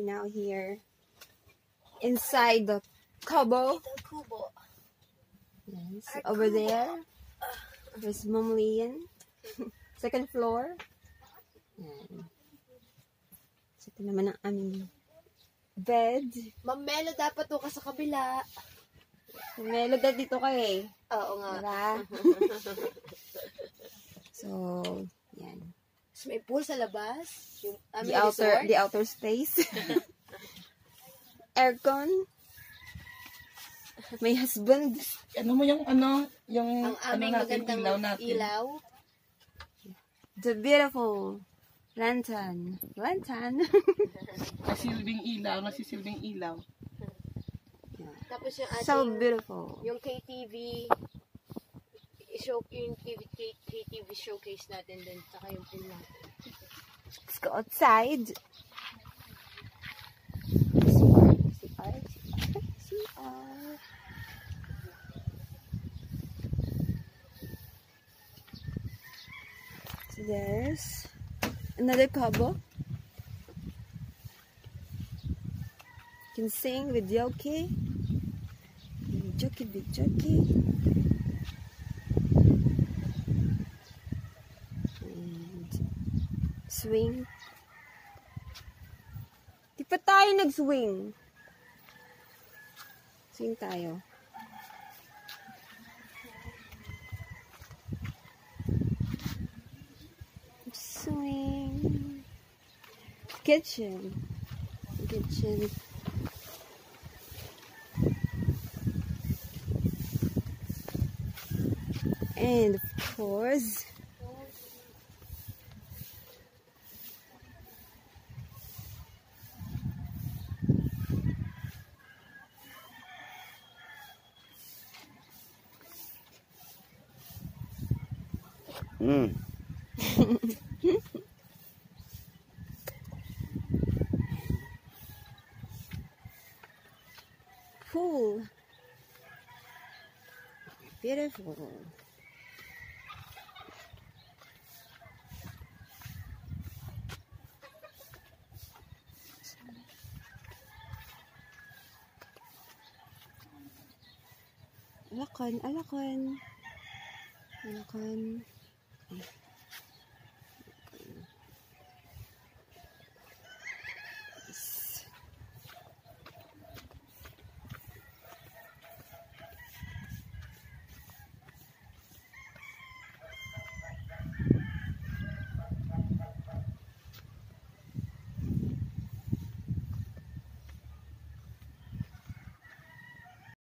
now here inside the kubo. Yes, over there. There's Mom Lian. Second floor. Yan. So, ito naman ang aming bed. Ma'am Melo, dapat to ka sa kabila. Melo, dito ka eh. Oo nga. Diba? So, yan. So, may pool sa labas. Yung, the outer space. Aircon. May husband. Ano mo yung yung ang aming magandang ilaw natin. Ilaw. The beautiful lantern. Nasisilbing ilaw. Yeah. Tapos yung ating, So beautiful. yung KTV, yung KTV showcase natin din, saka yung pool natin. Let's go outside. CR. So there's another kubo. You can sing with Yoki. Joki. And swing. Di pa tayo nag-swing. Swing tayo. Swing. Kitchen. And of course, pool. Beautiful. Alakon.